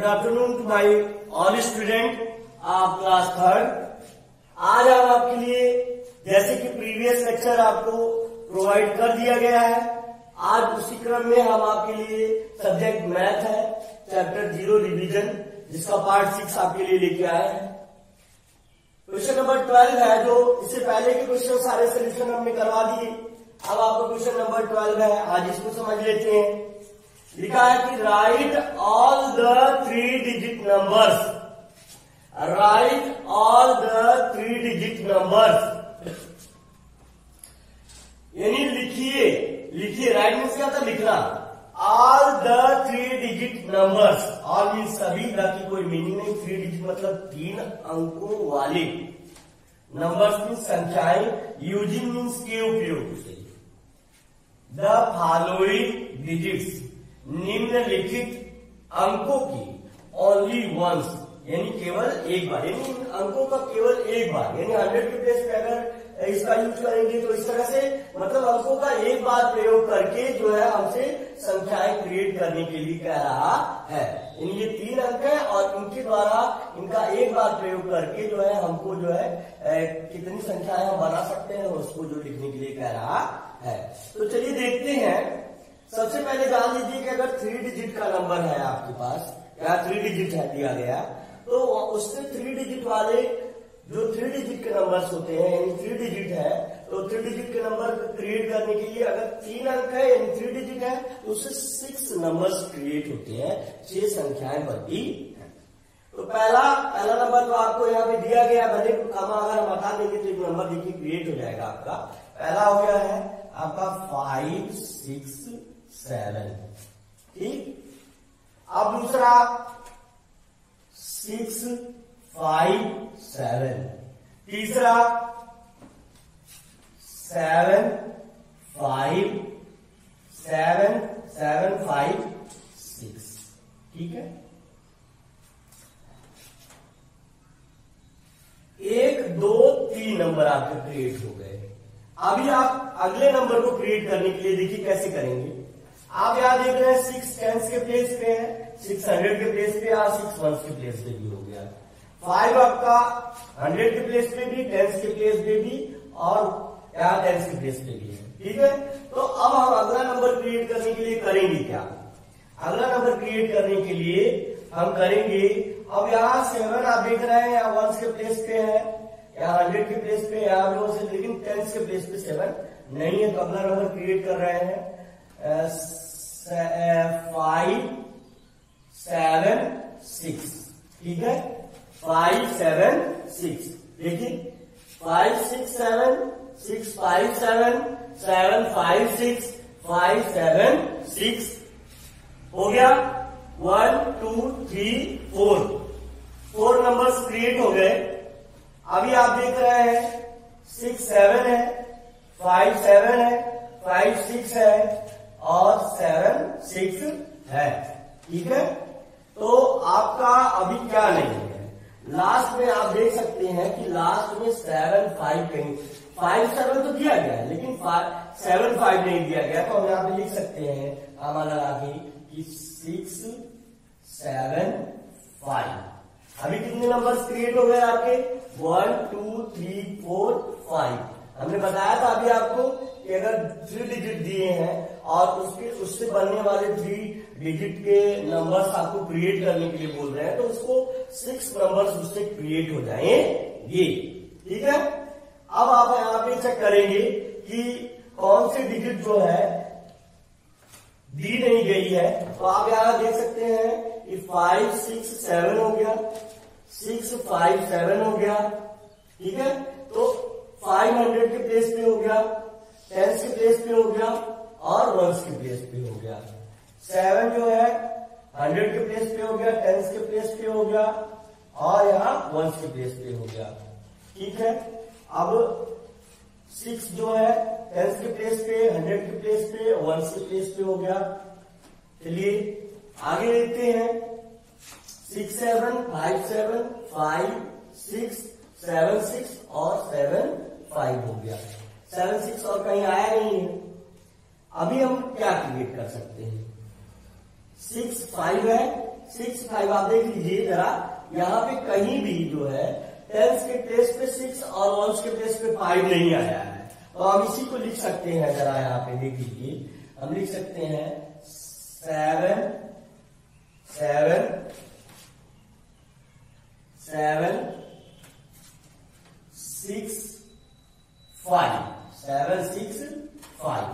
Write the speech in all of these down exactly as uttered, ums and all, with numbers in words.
Afternoon to my all student आप class third. आज हम आपके लिए जैसे कि प्रीवियस लेक्चर आपको प्रोवाइड कर दिया गया है, आज उसी क्रम में हम आपके लिए सब्जेक्ट मैथ है, चैप्टर जीरो रिवीजन, जिसका पार्ट सिक्स आपके लिए लेके आए हैं। क्वेश्चन नंबर ट्वेल्व है, जो इससे पहले के क्वेश्चन सारे सोल्यूशन हमने करवा दिए। अब आपका क्वेश्चन नंबर ट्वेल्व है, आज इसको समझ लेते हैं। लिखा है कि write all the three digit numbers, write all the three digit numbers, यानी लिखिए, लिखिए राइट मीन्स क्या था, लिखना। All the three digit numbers, all means सभी, बाकी कोई मीनिंग नहीं। थ्री डिजिट मतलब तीन अंकों वाले, नंबर्स मीन्स संख्याएं, यूजिंग मीन्स के उपयोग से। द फॉलोइंग डिजिट्स, निम्नलिखित अंकों की, ओनली वंस, यानी केवल एक बार, यानी अंकों का केवल एक बार, यानी हंड्रेड के प्लेस पे अगर इसका यूज करेंगे तो इस तरह से, मतलब अंकों का एक बार प्रयोग करके जो है हमसे संख्याएं क्रिएट करने के लिए कह रहा है। यानी ये तीन अंक है और इनके द्वारा इनका एक बार प्रयोग करके जो है हमको जो है ए, कितनी संख्याएं हम बना सकते हैं उसको जो लिखने के लिए कह रहा है। तो चलिए देखते हैं। सबसे पहले जान लीजिए कि अगर थ्री डिजिट का नंबर है आपके पास, या थ्री डिजिट है दिया गया, तो उससे थ्री डिजिट वाले जो थ्री डिजिट के नंबर्स होते हैं, यानी थ्री डिजिट है, तो थ्री डिजिट के नंबर क्रिएट करने के लिए अगर तीन अंक है यानी थ्री डिजिट है तो उससे सिक्स नंबर्स क्रिएट होते हैं, छह संख्याएं बनती हैं। तो पहला पहला नंबर तो आपको यहाँ पे दिया गया, भले कमा अगर हम हटा देंगे तो एक नंबर देखिए क्रिएट हो जाएगा आपका। पहला हो गया है आपका फाइव सिक्स सेवन, ठीक। अब दूसरा सिक्स फाइव सेवन, तीसरा seven five seven seven five six, ठीक है। एक दो तीन नंबर आपके क्रिएट हो गए। अभी आप अगले नंबर को क्रिएट करने के लिए देखिए कैसे करेंगे। आप यहां देख रहे हैं सिक्स टेंस के प्लेस पे है, सिक्स हंड्रेड के प्लेस पे या सिक्स वंस के प्लेस पे भी हो गया। फाइव आपका हंड्रेड के प्लेस पे भी, टेंस के प्लेस पे भी और यहाँ टेंस के प्लेस पे भी है, ठीक है। तो अब हम अगला नंबर क्रिएट करने के लिए करेंगे क्या? अगला नंबर क्रिएट करने के लिए हम करेंगे, अब यहाँ सेवन आप देख रहे हैं, यहाँ वंस के प्लेस पे है, यहाँ हंड्रेड के प्लेस पे, यहाँ भी वैसे, लेकिन टेंस के प्लेस पे सेवन नहीं है। तो अगला नंबर क्रिएट कर रहे हैं फाइव सेवन सिक्स, ठीक है। फाइव सेवन सिक्स, देखिए five six seven, six five seven, seven five six, five seven six हो गया। One two three four, four numbers create हो गए। अभी आप देख रहे हैं सिक्स सेवन है, फाइव सेवन है, फाइव सिक्स है और सेवन सिक्स है, ठीक है। तो आपका अभी क्या नहीं है, लास्ट में आप देख सकते हैं कि लास्ट में सेवन फाइव कहीं, फाइव सेवन तो दिया गया है लेकिन सेवन फाइव नहीं दिया गया। तो हम यहाँ पे लिख सकते हैं हमारा आगे कि सिक्स सेवन फाइव। अभी कितने नंबर्स क्रिएट हो गए आपके? One two three four five. हमने बताया था अभी आपको कि अगर थ्री डिजिट दिए हैं और उसके उससे बनने वाले थ्री डिजिट के नंबर्स आपको क्रिएट करने के लिए बोल रहे हैं तो उसको सिक्स नंबर्स उससे क्रिएट हो जाएंगे, ठीक है। अब आप यहाँ पे चेक करेंगे कि कौन सी डिजिट जो है दी नहीं गई है। तो आप यहाँ देख सकते हैं कि फाइव सिक्स सेवन हो गया, सिक्स फाइव सेवन हो गया, ठीक है। तो फाइव हंड्रेड के प्लेस पे हो गया, टेंस के प्लेस पे हो गया और वंस के प्लेस पे हो गया। सेवन जो है हंड्रेड के प्लेस पे हो गया, टेंस के प्लेस पे हो गया और यहाँ वंस के प्लेस पे हो गया, ठीक है। अब सिक्स जो है टेंस के प्लेस पे, हंड्रेड के प्लेस पे, वंस के प्लेस पे हो गया। चलिए आगे देखते हैं। Six seven five seven, five six seven six और सेवन फाइव हो गया। सेवन सिक्स और कहीं आया नहीं है। अभी हम क्या क्रिएट कर सकते हैं? सिक्स फाइव है, सिक्स फाइव। आप देख लीजिए जरा, यहाँ पे कहीं भी जो है टेंस के प्लेस पे सिक्स और वंस के प्लेस पे फाइव नहीं आया है। तो हम इसी को लिख सकते हैं, जरा यहाँ पे देख लीजिए, हम लिख सकते हैं seven seven seven six five, seven six five.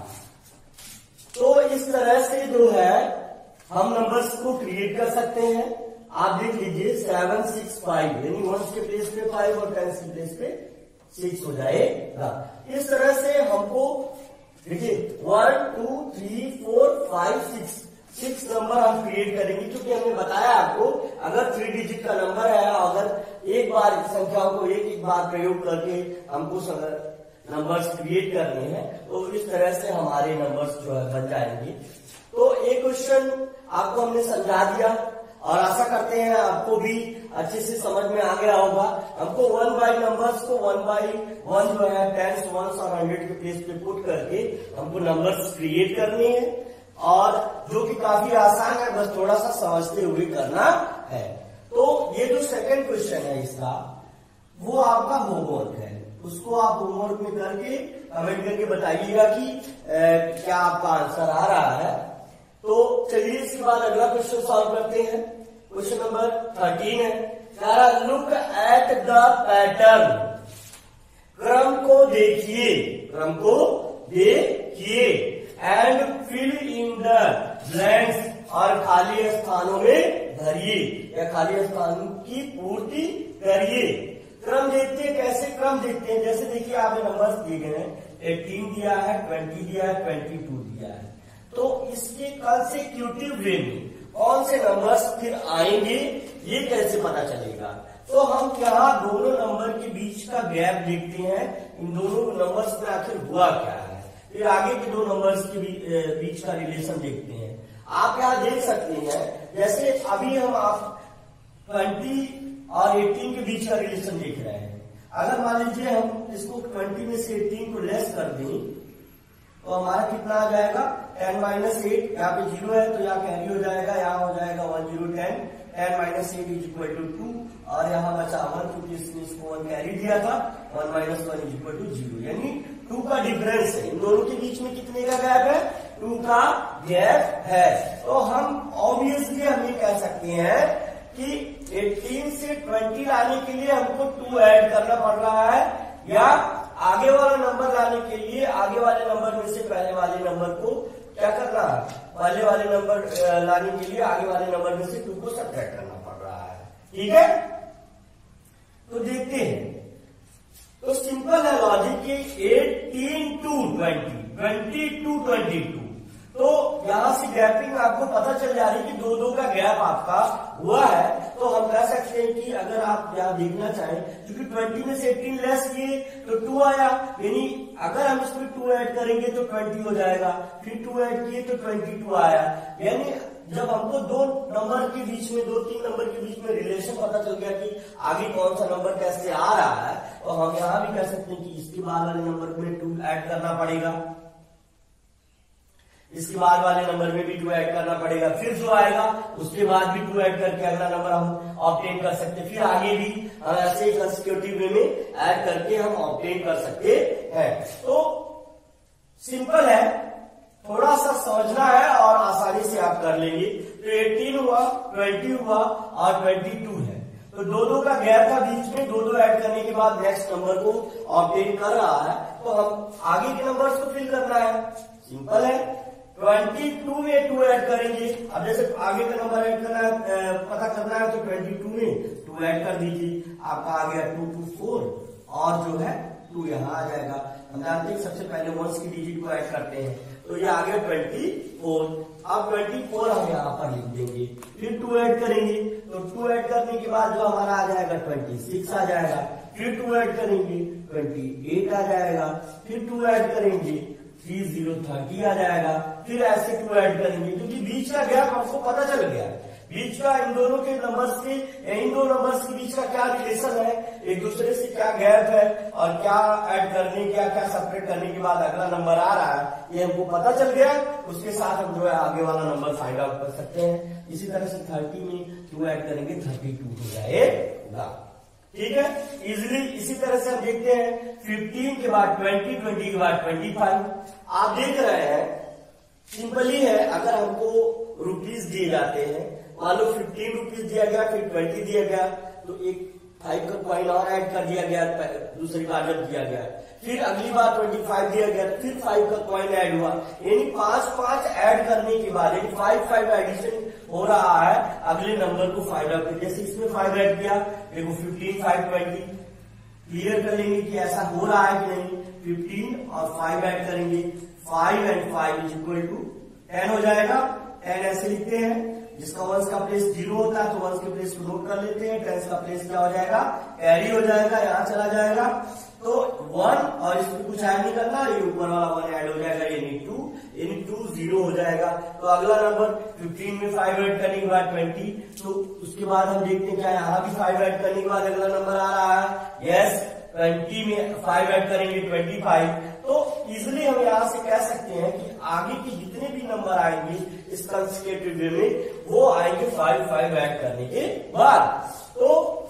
तो इस तरह से जो है हम नंबर्स को क्रिएट कर सकते हैं। आप देख लीजिए सेवन सिक्स फाइव, यानी वंस के प्लेस पे फाइव और टेंस के प्लेस पे सिक्स हो जाएगा। इस तरह से हमको देखिए one two three four five six six number हम क्रिएट करेंगे, क्योंकि हमने बताया आपको अगर थ्री डिजिट का नंबर है, अगर एक बार संख्याओं को एक एक बार प्रयोग करके हमको नंबर्स क्रिएट करने हैं, तो इस तरह से हमारे नंबर्स जो है बन जाएंगे। तो एक क्वेश्चन आपको हमने समझा दिया और आशा करते हैं आपको भी अच्छे से समझ में आ गया होगा। हमको वन बाई नंबर्स को वन बाई वन जो है टेंस वंस और हंड्रेड के प्लेस पे पुट करके हमको नंबर्स क्रिएट करने हैं, और जो कि काफी आसान है, बस थोड़ा सा समझते हुए करना है। तो ये जो सेकंड क्वेश्चन है इसका, वो आपका होमवर्क है, उसको आप होमवर्क में करके कमेंट करके बताइएगा कि ए, क्या आपका आंसर आ रहा है। तो चलिए इसके बाद अगला क्वेश्चन सॉल्व करते हैं। क्वेश्चन नंबर थर्टीन है, सारा लुक एट द पैटर्न, क्रम को देखिए, क्रम को देखिए, and fill in the blanks, और खाली स्थानों में भरिए या खाली स्थानों की पूर्ति करिए। क्रम देखते हैं, कैसे क्रम देखते हैं, जैसे देखिए आपने नंबर्स दिए गए हैं, एटीन दिया है, ट्वेंटी दिया है, ट्वेंटी टू दिया है। तो इसके कंसेक्यूटिव वे में कौन से नंबर्स फिर आएंगे, ये कैसे पता चलेगा। तो हम यहाँ दोनों नंबर के बीच का गैप देखते हैं, इन दोनों नंबर्स में आखिर हुआ क्या है, फिर आगे के दो नंबर्स के बीच का रिलेशन देखते हैं। आप यहाँ देख सकते हैं, जैसे अभी हम आप ट्वेंटी और एटीन के बीच का रिलेशन देख रहे हैं। अगर मान लीजिए हम इसको ट्वेंटी में से एटीन को लेस कर दें, तो हमारा कितना आ जाएगा, टेन माइनस एट, यहाँ पे जीरो है तो यहाँ कैरी हो जाएगा, यहाँ हो जाएगा one zero ten, ten minus eight is equal to two, और यहाँ बचा वन, क्योंकि इसने इसको वन कैरी दिया था, one minus one is equal to zero, यानी टू का डिफरेंस है। इन दोनों के बीच में कितने का गैप है, टू का गैप है। तो हम ऑब्वियसली हम ये कह सकते हैं कि एटीन से ट्वेंटी लाने के लिए हमको टू ऐड करना पड़ रहा है, या आगे वाला नंबर लाने के लिए आगे वाले नंबर में से पहले वाले नंबर को क्या करना है, पहले वाले नंबर लाने के लिए आगे वाले नंबर में से टू को सब्ट्रैक्ट करना पड़ रहा है। ठीक है, तो देखते हैं। तो सिंपल है लॉजिक कि eighteen to twenty, twenty to twenty two, तो यहां से गैपिंग आपको पता चल जा रही है कि दो दो का गैप आपका हुआ है। तो हम कह सकते हैं कि अगर आप यहां देखना चाहें, क्योंकि ट्वेंटी में से एटीन लेस किए तो टू आया, यानी अगर हम इसमें टू ऐड करेंगे तो ट्वेंटी हो जाएगा, फिर टू ऐड किए तो ट्वेंटी टू आया। यानी जब हमको दो नंबर के बीच में, दो तीन नंबर के बीच में रिलेशन पता चल गया कि आगे कौन सा नंबर कैसे आ रहा है, तो हम यहां भी कह सकते हैं कि इसके बाद वाले नंबर में टू ऐड करना पड़ेगा, इसके बाद वाले नंबर में भी टू ऐड करना पड़ेगा, फिर जो आएगा उसके बाद भी टू ऐड करके अगला नंबर हम ऑब्टेन कर सकते हैं, फिर आगे भी हम ऐसे कंसेक्यूटिव वे में ऐड करके हम ऑब्टेन कर सकते हैं। तो सिंपल है, थोड़ा सा समझना है और आसानी से आप कर लेंगे। तो एटीन हुआ, ट्वेंटी हुआ और ट्वेंटी टू है, तो दो दो का गैप था बीच में, दो दो ऐड करने के बाद नेक्स्ट नंबर को ऑब्टेन कर रहा है, तो हम आगे के नंबर्स को फिल करना है। सिंपल है, ट्वेंटी टू में टू ऐड करेंगे। अब जैसे आगे का नंबर ऐड करना है, पता करना है, तो ट्वेंटी टू में टू ऐड कर दीजिए, आपका आ गया टू टू फोर, और जो है टू यहाँ आ जाएगा। हम जानते हैं सबसे पहले वंस की डिजिट को ऐड करते हैं, तो ये आ गया ट्वेंटी फोर। अब ट्वेंटी फोर हम यहाँ पर लिख देंगे, फिर टू ऐड करेंगे, तो टू ऐड करने के बाद जो हमारा आ जाएगा ट्वेंटी सिक्स आ जाएगा, फिर टू ऐड करेंगे ट्वेंटी एट आ जाएगा, फिर टू ऐड करेंगे थ्री जीरो थर्टी आ जाएगा, फिर ऐसे टू ऐड करेंगे, क्योंकि बीच का गैप हमको पता चल गया, बीच का इन दोनों के नंबर्स के इन दो नंबर्स के बीच का क्या रिलेशन है, एक दूसरे से क्या गैप है और क्या ऐड करने क्या क्या सेपरेट करने के बाद अगला नंबर आ रहा है, ये हमको पता चल गया। उसके साथ हम जो है आगे वाला नंबर फाइंड आउट कर सकते हैं। इसी तरह से थर्टी में टू ऐड करेंगे थर्टी टू हो जाएगा। ठीक है, इजिली। इसी तरह से हम देखते हैं फिफ्टीन के बाद ट्वेंटी, ट्वेंटी के बाद ट्वेंटी फाइव। आप देख रहे हैं सिंपली है, अगर हमको रुपीज दिए जाते हैं, मान लो फिफ्टीन रुपीज दिया गया, फिर ट्वेंटी दिया गया, तो एक फाइव का कॉइन और ऐड कर दिया गया दूसरी बार जब दिया गया, फिर अगली बार ट्वेंटी फाइव दिया गया, फिर फाइव का कॉइन ऐड हुआ, यानी पांच पांच ऐड करने के बाद यानी फाइव फाइव एडिशन हो रहा है अगले नंबर को फाइंड आउट। जैसे इसमें फाइव ऐड किया, देखो फिफ्टीन फाइव ट्वेंटी, क्लियर कर लेंगे कि ऐसा हो रहा है कि नहीं। फिफ्टीन और फाइव ऐड करेंगे, five and five is equal to ten हो जाएगा। टेन ऐसे लिखते हैं, जिसका वंस का प्लेस जीरो होता है तो वंस के प्लेस को नोट कर लेते हैं। टेंस का प्लेस क्या हो जाएगा, कैरी हो जाएगा, यहाँ चला जाएगा। तो वन और इसमें कुछ ऐड नहीं करना, ये ऊपर वाला वन ऐड हो जाएगा, यानी टू, यानी टू जीरो हो जाएगा। तो अगला नंबर फिफ्टीन में फाइव ऐड करने के बाद ट्वेंटी, तो उसके बाद हम देखते हैं क्या यहाँ भी फाइव ऐड करने के बाद अगला नंबर आ रहा है। यस, ट्वेंटी में फाइव ऐड करेंगे ट्वेंटी फाइव। तो इजिली हम यहाँ से कह सकते हैं कि आगे के जितने भी नंबर आएंगे इस कंसेक्यूटिव वे में, वो आएंगे फाइव फाइव ऐड करने के बाद। तो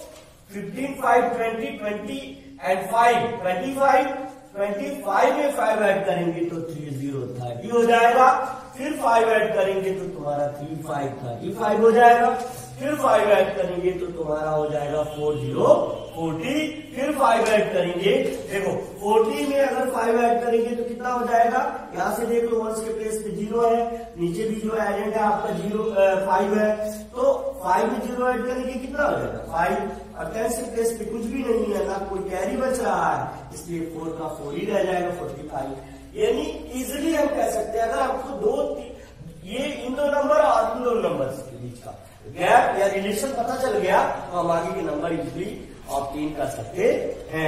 fifteen five twenty, twenty and five twenty five, twenty five में फाइव ऐड करेंगे तो थ्री जीरो थर्टी हो जाएगा। फिर फाइव ऐड करेंगे तो तुम्हारा थ्री फाइव थर्टी फाइव हो जाएगा। फिर फाइव ऐड करेंगे तो तुम्हारा हो जाएगा फोर जीरो फोर्टी। फिर फाइव ऐड करेंगे, देखो फोर्टी में अगर फाइव ऐड करेंगे तो कितना हो जाएगा, यहाँ से देख लो वंस के प्लेस पे जीरो है, नीचे भी जो एडेंट है आपका जीरो फाइव है, तो फाइव में जीरो ऐड करेंगे कितना हो जाएगा फाइव, और टेन के प्लेस पे कुछ भी नहीं है, ना कोई कैरी बच रहा है, इसलिए फोर का फोर ही रह जाएगा फोर्टी फाइव। यानी इजिली हम कह सकते हैं अगर आपको दो ये इन दो नंबर और इन दो नंबर के बीच का गैप या रिलेशन पता चल गया तो हम आगे के नंबर इजिली ऑब्टेन कर सकते हैं।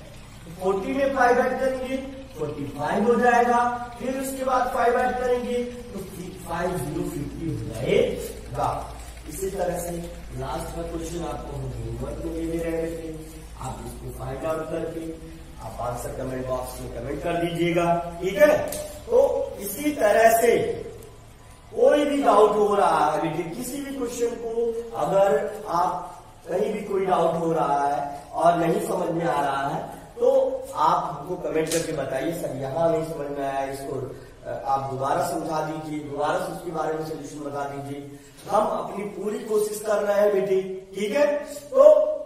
फोर्टी में फाइव ऐड करेंगे फोर्टी फाइव हो जाएगा। फिर उसके बाद फाइव ऐड करेंगे तो फाइव जीरो फिफ्टी हो जाएगा। इसी तरह से लास्ट का क्वेश्चन आपको हम होमवर्क में दे रहे थे, आप इसको फाइंड आउट करके आप आंसर कमेंट बॉक्स में कमेंट कर दीजिएगा। ठीक है, तो इसी तरह से कोई भी डाउट हो रहा है बेटे, किसी भी क्वेश्चन को अगर आप कहीं भी कोई डाउट हो रहा है और नहीं समझ में आ रहा है तो आप हमको कमेंट करके बताइए, सर यहाँ नहीं समझ में आया, इसको आप दोबारा समझा दीजिए, दोबारा से उसके बारे में सोल्यूशन बता दीजिए। हम अपनी पूरी कोशिश कर रहे हैं बेटी। ठीक है, तो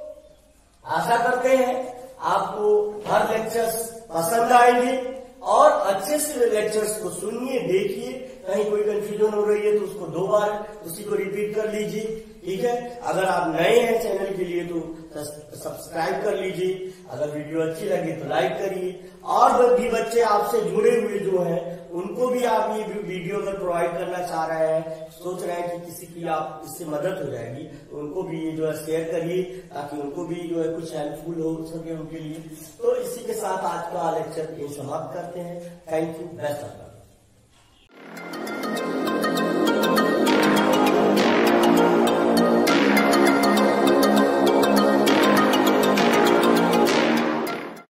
आशा करते हैं आपको हर लेक्चर्स पसंद आएंगे और अच्छे से लेक्चर्स को सुनिए, देखिए, कहीं कोई कंफ्यूजन हो रही है तो उसको दो बार उसी को रिपीट कर लीजिए। ठीक है, अगर आप नए हैं चैनल के लिए तो सब्सक्राइब कर लीजिए, अगर वीडियो अच्छी लगे तो लाइक करिए, और भी बच्चे आपसे जुड़े हुए जो हैं उनको भी आप ये वीडियो अगर प्रोवाइड करना चाह रहे हैं, सोच रहे हैं कि किसी की आप इससे मदद हो जाएगी, तो उनको भी ये जो है शेयर करिए ताकि उनको भी जो है कुछ हेल्पफुल हो सके उनके लिए। तो इसी के साथ आज का लेक्चर समाप्त करते हैं। Thank you, best of luck.